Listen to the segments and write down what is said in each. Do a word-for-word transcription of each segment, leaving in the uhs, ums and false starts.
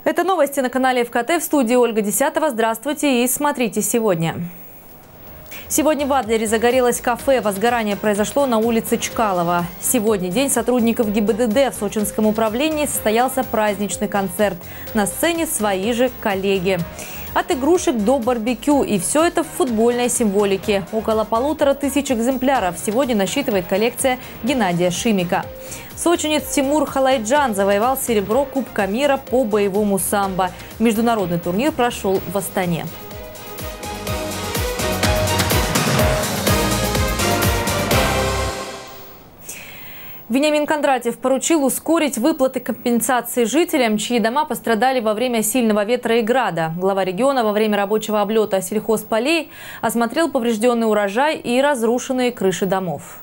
Это новости на канале ФКТ. В студии Ольга Десятова. Здравствуйте и смотрите сегодня. Сегодня в Адлере загорелось кафе. Возгорание произошло на улице Чкалова. Сегодня день сотрудников ГИБДД. В сочинском управлении состоялся праздничный концерт. На сцене свои же коллеги. От игрушек до барбекю. И все это в футбольной символике. Около полутора тысяч экземпляров сегодня насчитывает коллекция Геннадия Шимика. Сочинец Тимур Халайджан завоевал серебро Кубка мира по боевому самбо. Международный турнир прошел в Астане. Вениамин Кондратьев поручил ускорить выплаты компенсации жителям, чьи дома пострадали во время сильного ветра и града. Глава региона во время рабочего облета сельхозполей осмотрел поврежденный урожай и разрушенные крыши домов.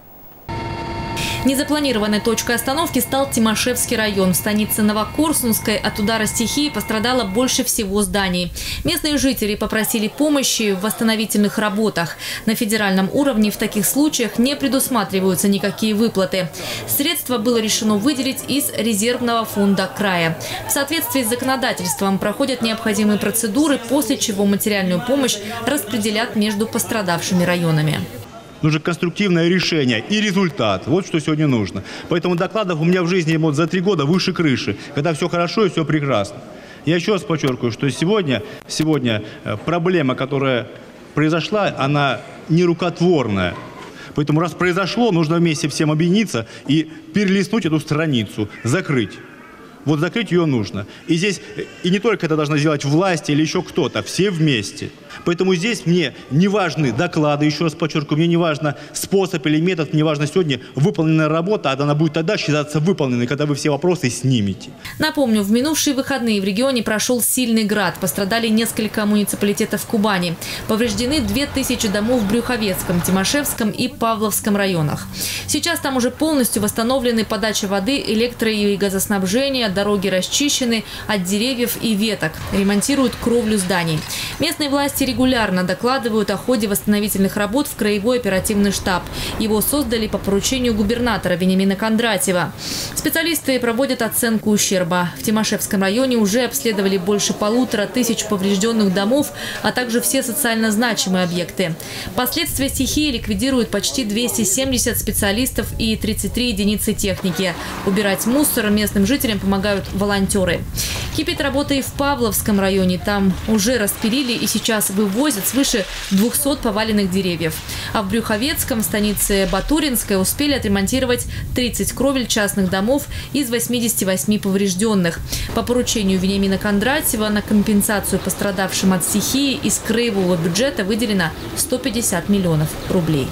Незапланированной точкой остановки стал Тимашевский район. В станице Новокорсунской от удара стихии пострадало больше всего зданий. Местные жители попросили помощи в восстановительных работах. На федеральном уровне в таких случаях не предусматриваются никакие выплаты. Средства было решено выделить из резервного фонда края. В соответствии с законодательством проходят необходимые процедуры, после чего материальную помощь распределят между пострадавшими районами. Нужно конструктивное решение и результат. Вот что сегодня нужно. Поэтому докладов у меня в жизни вот за три года выше крыши, когда все хорошо и все прекрасно. Я еще раз подчеркиваю, что сегодня, сегодня проблема, которая произошла, она не рукотворная. Поэтому раз произошло, нужно вместе всем объединиться и перелистнуть эту страницу, закрыть. Вот закрыть ее нужно. И здесь и не только это должна сделать власть или еще кто-то, все вместе. Поэтому здесь мне не важны доклады, еще раз подчеркиваю, мне не важно способ или метод, мне важно сегодня выполненная работа, а она будет тогда считаться выполненной, когда вы все вопросы снимете. Напомню, в минувшие выходные в регионе прошел сильный град. Пострадали несколько муниципалитетов Кубани. Повреждены две тысячи домов в Брюховецком, Тимашевском и Павловском районах. Сейчас там уже полностью восстановлены подача воды, электро- и газоснабжение, дороги расчищены от деревьев и веток. Ремонтируют кровлю зданий. Местные власти регулярно докладывают о ходе восстановительных работ в краевой оперативный штаб. Его создали по поручению губернатора Вениамина Кондратьева. Специалисты проводят оценку ущерба. В Тимашевском районе уже обследовали больше полутора тысяч поврежденных домов, а также все социально значимые объекты. Последствия стихии ликвидируют почти двести семьдесят специалистов и тридцать три единицы техники. Убирать мусор местным жителям помогают волонтеры. Кипит работа и в Павловском районе. Там уже распилили и сейчас вывозят свыше двухсот поваленных деревьев. А в Брюховецком, станице Батуринской, успели отремонтировать тридцать кровель частных домов из восьмидесяти восьми поврежденных. По поручению Вениамина Кондратьева на компенсацию пострадавшим от стихии из краевого бюджета выделено сто пятьдесят миллионов рублей.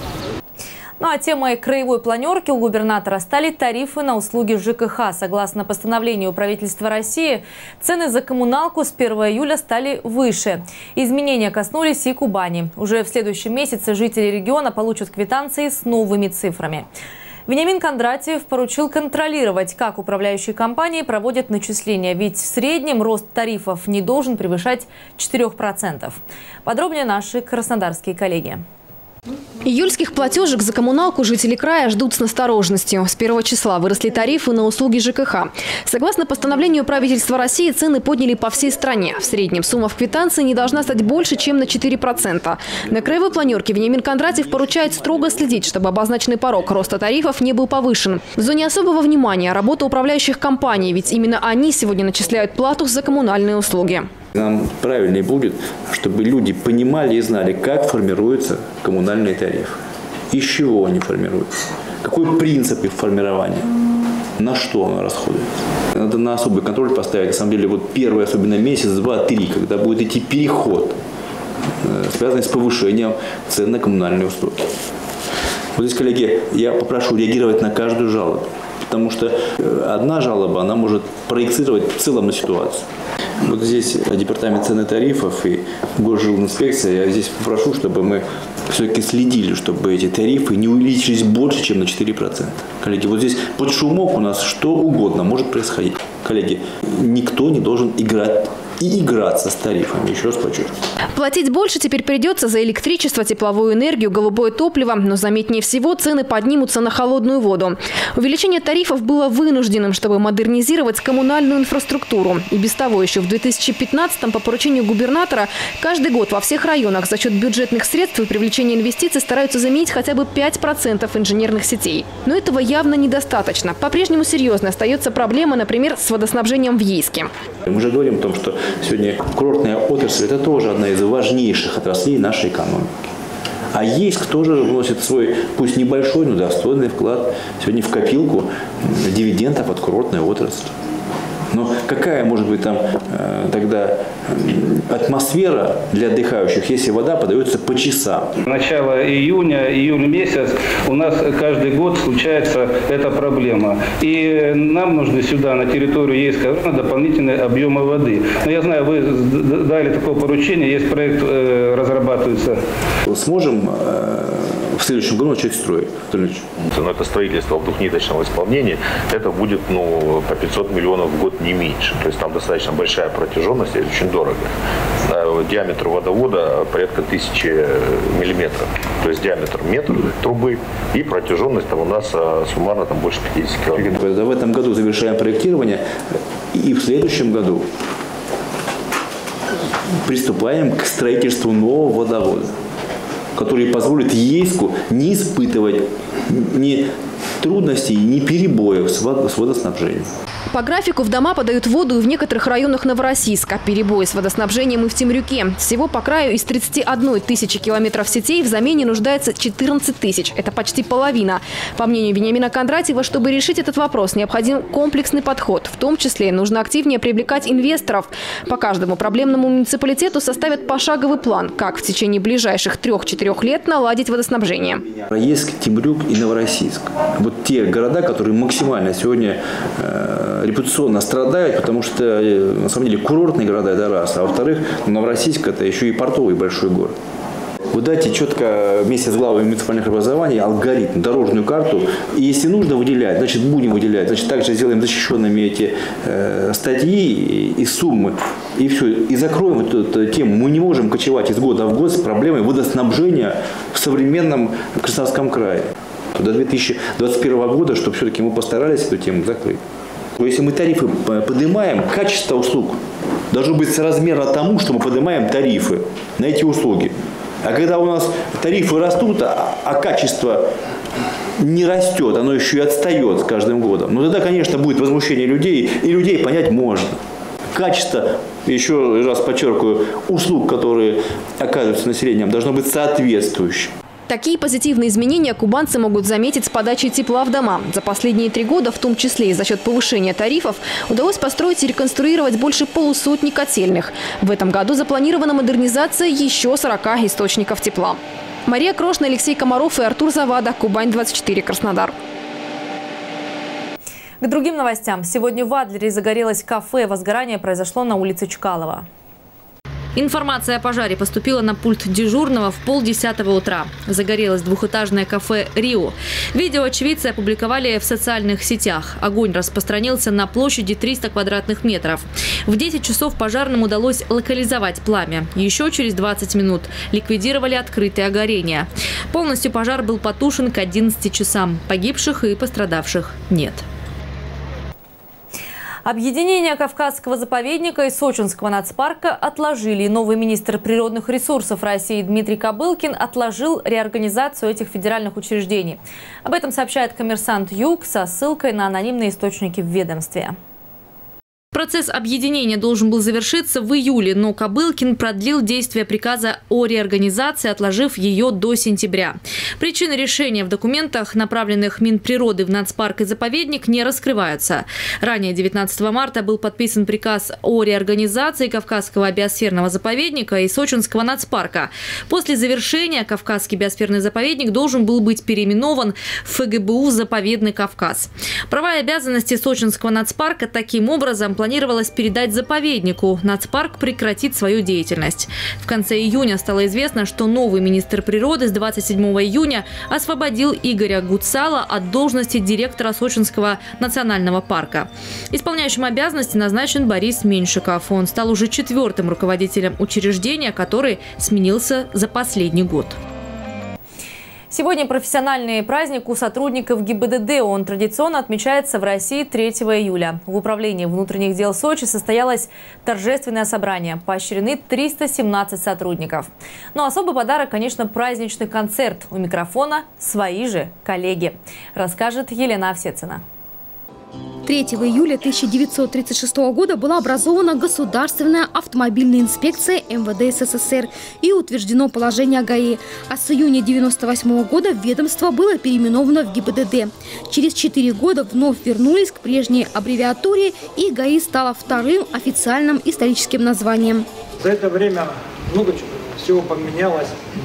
Ну а темой краевой планерки у губернатора стали тарифы на услуги ЖКХ. Согласно постановлению правительства России, цены за коммуналку с первого июля стали выше. Изменения коснулись и Кубани. Уже в следующем месяце жители региона получат квитанции с новыми цифрами. Вениамин Кондратьев поручил контролировать, как управляющие компании проводят начисления. Ведь в среднем рост тарифов не должен превышать четырёх процентов. Подробнее наши краснодарские коллеги. Июльских платежек за коммуналку жители края ждут с настороженностью. С первого числа выросли тарифы на услуги ЖКХ. Согласно постановлению правительства России, цены подняли по всей стране. В среднем сумма в квитанции не должна стать больше, чем на четыре процента. На краевой планерке Вениамин Кондратьев поручает строго следить, чтобы обозначенный порог роста тарифов не был повышен. В зоне особого внимания работа управляющих компаний, ведь именно они сегодня начисляют плату за коммунальные услуги. Нам правильнее будет, чтобы люди понимали и знали, как формируется коммунальный тариф, из чего они формируются, какой принцип их формирования, на что оно расходуется. Надо на особый контроль поставить, на самом деле, вот первый, особенно месяц, два, три, когда будет идти переход, связанный с повышением цен на коммунальные услуги. Вот здесь, коллеги, я попрошу реагировать на каждую жалобу, потому что одна жалоба, она может проецировать в целом на ситуацию. Вот здесь департамент цен и тарифов и Госжилинспекция. Я здесь попрошу, чтобы мы все-таки следили, чтобы эти тарифы не увеличились больше, чем на четыре процента. Коллеги, вот здесь под шумок у нас что угодно может происходить. Коллеги, никто не должен играть и играться с тарифами, еще раз подчеркиваю. Платить больше теперь придется за электричество, тепловую энергию, голубое топливо. Но заметнее всего цены поднимутся на холодную воду. Увеличение тарифов было вынужденным, чтобы модернизировать коммунальную инфраструктуру. И без того еще в две тысячи пятнадцатом по поручению губернатора каждый год во всех районах за счет бюджетных средств и привлечения инвестиций стараются заменить хотя бы пять процентов инженерных сетей. Но этого явно недостаточно. По-прежнему серьезной остается проблема, например, с водоснабжением в Ейске. Мы уже говорим о том, что сегодня курортная отрасль – это тоже одна из важнейших отраслей нашей экономики. А Ейск тоже вносит свой, пусть небольшой, но достойный вклад сегодня в копилку дивидендов от курортной отрасли. Но какая может быть там э, тогда э, атмосфера для отдыхающих, если вода подается по часам? Начало июня, июль месяц у нас каждый год случается эта проблема. И нам нужны сюда, на территорию Ейска, дополнительные объемы воды. Но я знаю, вы дали такое поручение, есть проект, э, разрабатывается. Сможем э, в следующем году начать строить? Но это строительство в двухниточном исполнении, это будет ну, по пятьсот миллионов в год, не меньше. То есть там достаточно большая протяженность, и очень дорого. Диаметр водовода порядка тысячи миллиметров. То есть диаметр метр трубы и протяженность там у нас суммарно там больше пятидесяти километров. В этом году завершаем проектирование и в следующем году приступаем к строительству нового водовода, который позволит Ейску не испытывать ни трудностей, ни перебоев с водоснабжением. По графику в дома подают воду и в некоторых районах Новороссийска. Перебои с водоснабжением и в Темрюке. Всего по краю из тридцати одной тысячи километров сетей в замене нуждается четырнадцать тысяч. Это почти половина. По мнению Вениамина Кондратьева, чтобы решить этот вопрос, необходим комплексный подход. В том числе нужно активнее привлекать инвесторов. По каждому проблемному муниципалитету составят пошаговый план, как в течение ближайших трех-четырех лет наладить водоснабжение. Ейск, Темрюк и Новороссийск. Вот те города, которые максимально сегодня э, репутационно страдают, потому что, на самом деле, курортные города – это раз, а во-вторых, Новороссийск – это еще и портовый большой город. Вы дайте четко вместе с главами муниципальных образований алгоритм, дорожную карту, и если нужно выделять, значит, будем выделять, значит, также сделаем защищенными эти э, статьи и, и суммы, и все, и закроем эту тему. Мы не можем кочевать из года в год с проблемой водоснабжения в современном Краснодарском крае. До две тысячи двадцать первого года, чтобы все-таки мы постарались эту тему закрыть. Если мы тарифы поднимаем, качество услуг должно быть соразмерно тому, что мы поднимаем тарифы на эти услуги. А когда у нас тарифы растут, а, а качество не растет, оно еще и отстает с каждым годом, ну тогда, конечно, будет возмущение людей, и людей понять можно. Качество, еще раз подчеркиваю, услуг, которые оказываются населением, должно быть соответствующим. Такие позитивные изменения кубанцы могут заметить с подачей тепла в дома. За последние три года, в том числе и за счет повышения тарифов, удалось построить и реконструировать больше полусотни котельных. В этом году запланирована модернизация еще сорока источников тепла. Мария Крошна, Алексей Комаров и Артур Завада. Кубань двадцать четыре, Краснодар. К другим новостям. Сегодня в Адлере загорелось кафе. Возгорание произошло на улице Чкалова. Информация о пожаре поступила на пульт дежурного в полдесятого утра. Загорелось двухэтажное кафе «Рио». Видео очевидцы опубликовали в социальных сетях. Огонь распространился на площади триста квадратных метров. В десять часов пожарным удалось локализовать пламя. Еще через двадцать минут ликвидировали открытое горение. Полностью пожар был потушен к одиннадцати часам. Погибших и пострадавших нет. Объединение Кавказского заповедника и Сочинского нацпарка отложили. Новый министр природных ресурсов России Дмитрий Кобылкин отложил реорганизацию этих федеральных учреждений. Об этом сообщает «Коммерсант Юг» со ссылкой на анонимные источники в ведомстве. Процесс объединения должен был завершиться в июле, но Кобылкин продлил действие приказа о реорганизации, отложив ее до сентября. Причины решения в документах, направленных Минприроды в нацпарк и заповедник, не раскрываются. Ранее, девятнадцатого марта, был подписан приказ о реорганизации Кавказского биосферного заповедника и Сочинского нацпарка. После завершения Кавказский биосферный заповедник должен был быть переименован в ФГБУ «Заповедный Кавказ». Права и обязанности Сочинского нацпарка таким образом планируется планировалось передать заповеднику. Нацпарк прекратит свою деятельность. В конце июня стало известно, что новый министр природы с двадцать седьмого июня освободил Игоря Гуцала от должности директора Сочинского национального парка. Исполняющим обязанности назначен Борис Меньшиков. Он стал уже четвертым руководителем учреждения, который сменился за последний год. Сегодня профессиональный праздник у сотрудников ГИБДД. Он традиционно отмечается в России третьего июля. В управлении внутренних дел Сочи состоялось торжественное собрание. Поощрены триста семнадцать сотрудников. Но особый подарок, конечно, праздничный концерт. У микрофона свои же коллеги. Расскажет Елена Овсецина. третьего июля тысяча девятьсот тридцать шестого года была образована Государственная автомобильная инспекция эм вэ дэ эс эс эс эр и утверждено положение о ГАИ. А с июня девяносто восьмого года ведомство было переименовано в ГИБДД. Через четыре года вновь вернулись к прежней аббревиатуре, и ГАИ стало вторым официальным историческим названием. За это время много всего поменялось,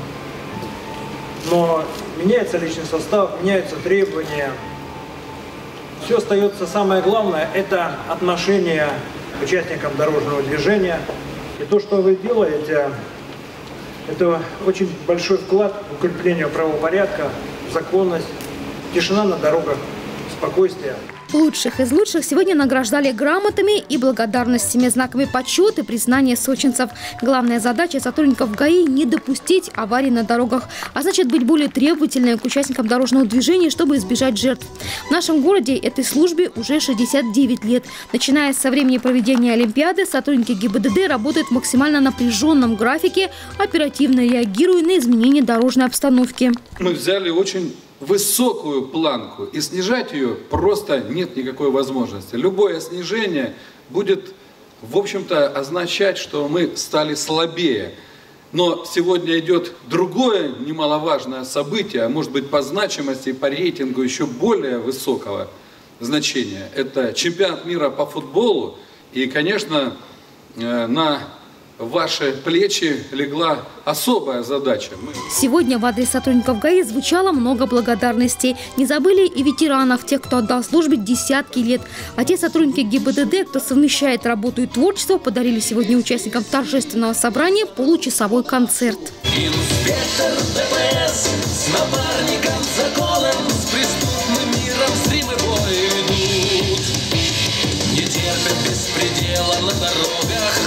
но меняется личный состав, меняются требования. Все остается, самое главное, это отношение к участникам дорожного движения. И то, что вы делаете, это очень большой вклад в укрепление правопорядка, законность, тишина на дорогах, спокойствие. Лучших из лучших сегодня награждали грамотами и благодарностями, знаками почета и признания сочинцев. Главная задача сотрудников ГАИ – не допустить аварий на дорогах, а значит быть более требовательными к участникам дорожного движения, чтобы избежать жертв. В нашем городе этой службе уже шестьдесят девять лет. Начиная со времени проведения Олимпиады, сотрудники ГИБДД работают в максимально напряженном графике, оперативно реагируя на изменения дорожной обстановки. Мы взяли очень высокую планку, и снижать ее просто нет никакой возможности. Любое снижение будет, в общем-то, означать, что мы стали слабее. Но сегодня идет другое немаловажное событие, а может быть по значимости и по рейтингу еще более высокого значения. Это чемпионат мира по футболу, и, конечно, на ваши плечи легла особая задача. Сегодня в адрес сотрудников ГАИ звучало много благодарностей. Не забыли и ветеранов, тех, кто отдал службе десятки лет. А те сотрудники ГИБДД, кто совмещает работу и творчество, подарили сегодня участникам торжественного собрания получасовой концерт. Инспектор дэ пэ эс с напарником законом, с преступным миром стримы бой идут. Не терпят беспредела на дорогах.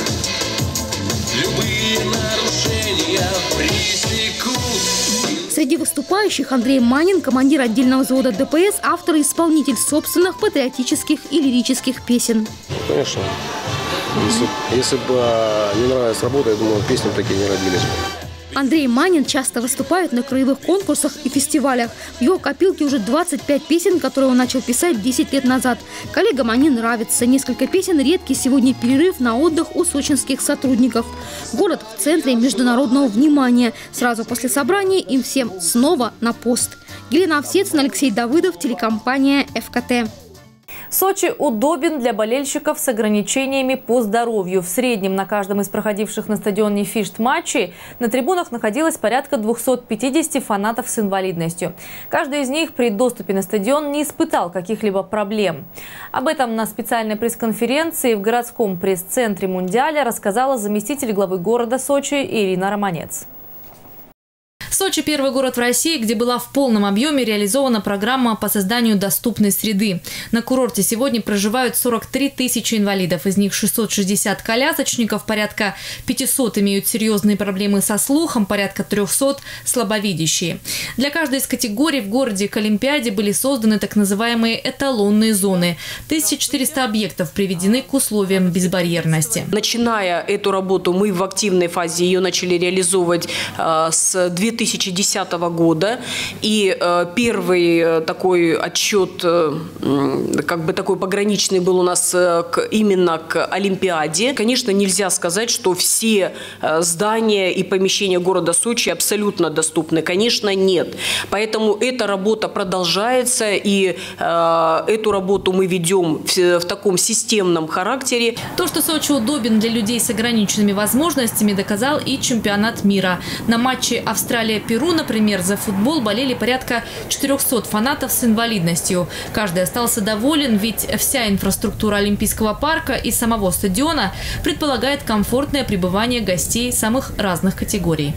Любые нарушения пресекут. Среди выступающих Андрей Манин, командир отдельного взвода дэ пэ эс, автор и исполнитель собственных патриотических и лирических песен. Конечно. Если, если бы не нравилась работа, я думаю, песни такие не родились бы. Андрей Манин часто выступает на краевых конкурсах и фестивалях. В его копилке уже двадцать пять песен, которые он начал писать десять лет назад. Коллегам они нравятся. Несколько песен – редкий сегодня перерыв на отдых у сочинских сотрудников. Город в центре международного внимания. Сразу после собрания им всем снова на пост. Елена Овсецина, Алексей Давыдов, телекомпания эф ка тэ. Сочи удобен для болельщиков с ограничениями по здоровью. В среднем на каждом из проходивших на стадионе «Фишт» матчей на трибунах находилось порядка двухсот пятидесяти фанатов с инвалидностью. Каждый из них при доступе на стадион не испытал каких-либо проблем. Об этом на специальной пресс-конференции в городском пресс-центре «Мундиаля» рассказала заместитель главы города Сочи Ирина Романец. Сочи – первый город в России, где была в полном объеме реализована программа по созданию доступной среды. На курорте сегодня проживают сорок три тысячи инвалидов. Из них шестьсот шестьдесят колясочников, порядка пятисот имеют серьезные проблемы со слухом, порядка трёхсот – слабовидящие. Для каждой из категорий в городе к Олимпиаде были созданы так называемые эталонные зоны. тысяча четыреста объектов приведены к условиям безбарьерности. Начиная эту работу, мы в активной фазе ее начали реализовывать э, с две тысячи десятого года. И э, первый э, такой отчет, э, как бы такой пограничный был у нас э, к, именно к Олимпиаде. Конечно, нельзя сказать, что все э, здания и помещения города Сочи абсолютно доступны. Конечно, нет. Поэтому эта работа продолжается, и э, эту работу мы ведем в, в таком системном характере. То, что Сочи удобен для людей с ограниченными возможностями, доказал и чемпионат мира. На матче Австралия республике Перу, например, за футбол болели порядка четырёхсот фанатов с инвалидностью. Каждый остался доволен, ведь вся инфраструктура Олимпийского парка и самого стадиона предполагает комфортное пребывание гостей самых разных категорий.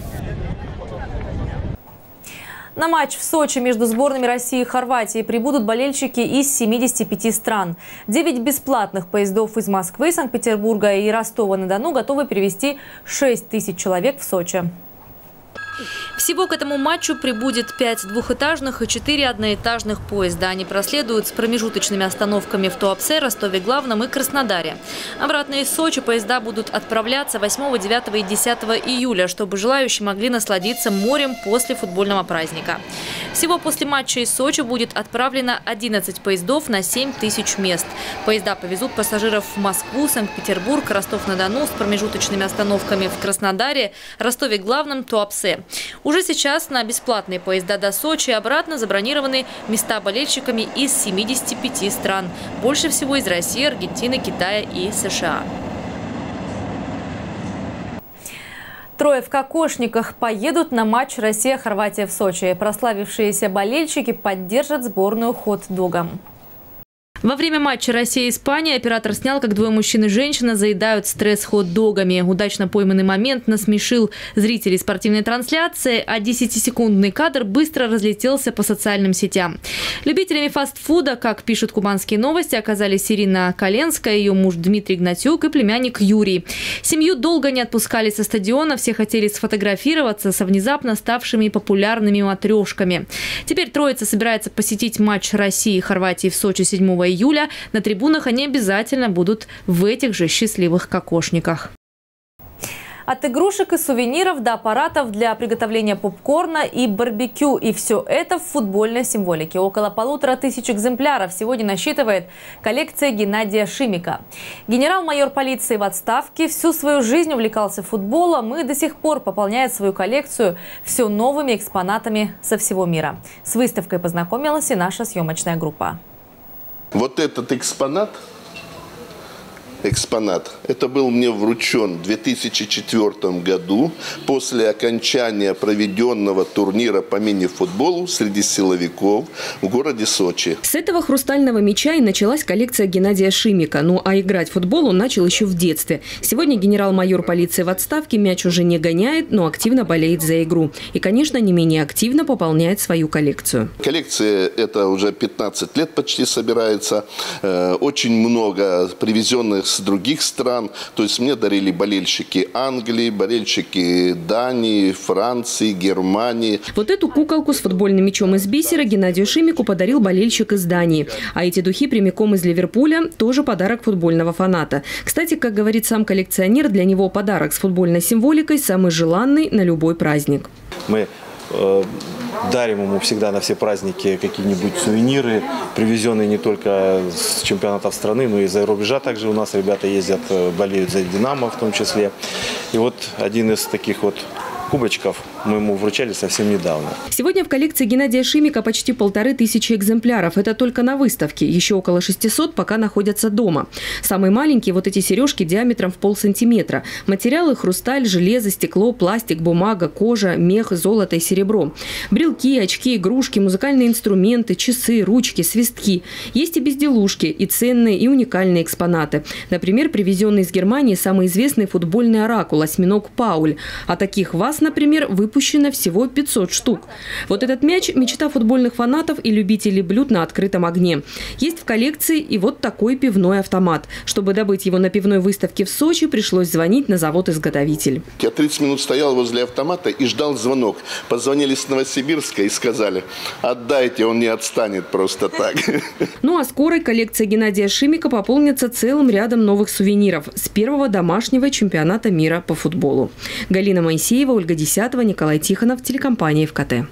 На матч в Сочи между сборными России и Хорватии прибудут болельщики из семидесяти пяти стран. Девять бесплатных поездов из Москвы, Санкт-Петербурга и Ростова-на-Дону готовы перевезти шесть тысяч человек в Сочи. Всего к этому матчу прибудет пять двухэтажных и четыре одноэтажных поезда. Они проследуют с промежуточными остановками в Туапсе, Ростове-Главном и Краснодаре. Обратно из Сочи поезда будут отправляться восьмого, девятого и десятого июля, чтобы желающие могли насладиться морем после футбольного праздника. Всего после матча из Сочи будет отправлено одиннадцать поездов на семь тысяч мест. Поезда повезут пассажиров в Москву, Санкт-Петербург, Ростов-на-Дону с промежуточными остановками в Краснодаре, Ростове-Главном, Туапсе. Уже сейчас на бесплатные поезда до Сочи и обратно забронированы места болельщиками из семидесяти пяти стран. Больше всего из России, Аргентины, Китая и США. Трое в кокошниках поедут на матч Россия-Хорватия в Сочи. Прославившиеся болельщики поддержат сборную хот-догом. Во время матча Россия-Испания оператор снял, как двое мужчин и женщина заедают стресс хот-догами. Удачно пойманный момент насмешил зрителей спортивной трансляции, а десятисекундный кадр быстро разлетелся по социальным сетям. Любителями фастфуда, как пишут кубанские новости, оказались Ирина Коленская, ее муж Дмитрий Гнатюк и племянник Юрий. Семью долго не отпускали со стадиона, все хотели сфотографироваться со внезапно ставшими популярными матрешками. Теперь троица собирается посетить матч России и Хорватии в Сочи седьмого июля. На трибунах они обязательно будут в этих же счастливых кокошниках. От игрушек и сувениров до аппаратов для приготовления попкорна и барбекю. И все это в футбольной символике. Около полутора тысяч экземпляров сегодня насчитывает коллекция Геннадия Шимика. Генерал-майор полиции в отставке всю свою жизнь увлекался футболом и до сих пор пополняет свою коллекцию все новыми экспонатами со всего мира. С выставкой познакомилась и наша съемочная группа. Вот этот экспонат, экспонат, это был мне вручен в две тысячи четвёртом году после окончания проведенного турнира по мини-футболу среди силовиков в городе Сочи. С этого хрустального мяча и началась коллекция Геннадия Шимика. Ну а играть в футбол он начал еще в детстве. Сегодня генерал-майор полиции в отставке мяч уже не гоняет, но активно болеет за игру. И, конечно, не менее активно пополняет свою коллекцию. Коллекция это уже пятнадцать лет почти собирается. Очень много привезенных с других стран. То есть мне дарили болельщики Англии, болельщики Дании, Франции, Германии. Вот эту куколку с футбольным мячом из бисера Геннадию Шимику подарил болельщик из Дании. А эти духи прямиком из Ливерпуля – тоже подарок футбольного фаната. Кстати, как говорит сам коллекционер, для него подарок с футбольной символикой самый желанный на любой праздник. Мы э дарим ему всегда на все праздники какие-нибудь сувениры, привезенные не только с чемпионатов страны, но и из-за рубежа. Также у нас ребята ездят, болеют за «Динамо» в том числе. И вот один из таких вот кубочков мы ему вручали совсем недавно. Сегодня в коллекции Геннадия Шимика почти полторы тысячи экземпляров. Это только на выставке. Еще около шестисот пока находятся дома. Самые маленькие вот эти сережки диаметром в полсантиметра. Материалы – хрусталь, железо, стекло, пластик, бумага, кожа, мех, золото и серебро. Брелки, очки, игрушки, музыкальные инструменты, часы, ручки, свистки. Есть и безделушки, и ценные, и уникальные экспонаты. Например, привезенный из Германии самый известный футбольный оракул – осьминог Пауль. А таких вас, например, выпущено всего пятьсот штук. Вот этот мяч – мечта футбольных фанатов и любителей блюд на открытом огне. Есть в коллекции и вот такой пивной автомат. Чтобы добыть его на пивной выставке в Сочи, пришлось звонить на завод-изготовитель. Я тридцать минут стоял возле автомата и ждал звонок. Позвонили с Новосибирска и сказали: отдайте, он не отстанет просто так. Ну а скоро коллекция Геннадия Шимика пополнится целым рядом новых сувениров с первого домашнего чемпионата мира по футболу. Галина Моисеева, Ольга Десятова, Николай Тихонов, телекомпания эф ка тэ.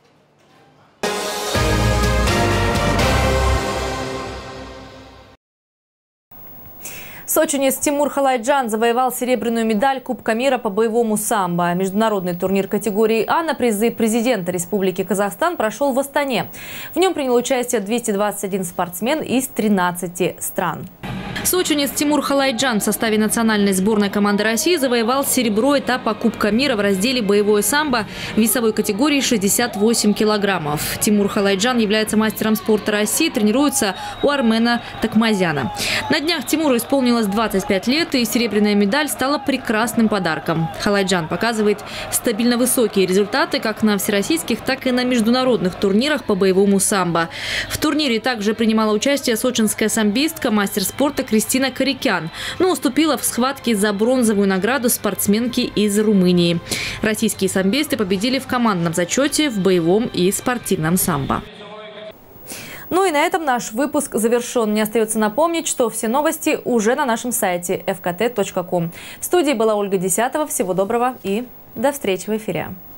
Сочинец Тимур Халайджан завоевал серебряную медаль Кубка мира по боевому самбо. Международный турнир категории А на призы президента Республики Казахстан прошел в Астане. В нем принял участие двести двадцать один спортсмен из тринадцати стран. Сочинец Тимур Халайджан в составе национальной сборной команды России завоевал серебро этапа Кубка мира в разделе боевое самбо в весовой категории шестьдесят восемь килограммов. Тимур Халайджан является мастером спорта России, тренируется у Армена Такмазяна. На днях Тимуру исполнилось двадцать пять лет, и серебряная медаль стала прекрасным подарком. Халайджан показывает стабильно высокие результаты как на всероссийских, так и на международных турнирах по боевому самбо. В турнире также принимала участие сочинская самбистка, мастер спорта Кристина Корикян, но уступила в схватке за бронзовую награду спортсменки из Румынии. Российские самбисты победили в командном зачете в боевом и спортивном самбо. Ну и на этом наш выпуск завершен. Мне остается напомнить, что все новости уже на нашем сайте эф ка тэ точка ком. В студии была Ольга Десятова. Всего доброго и до встречи в эфире.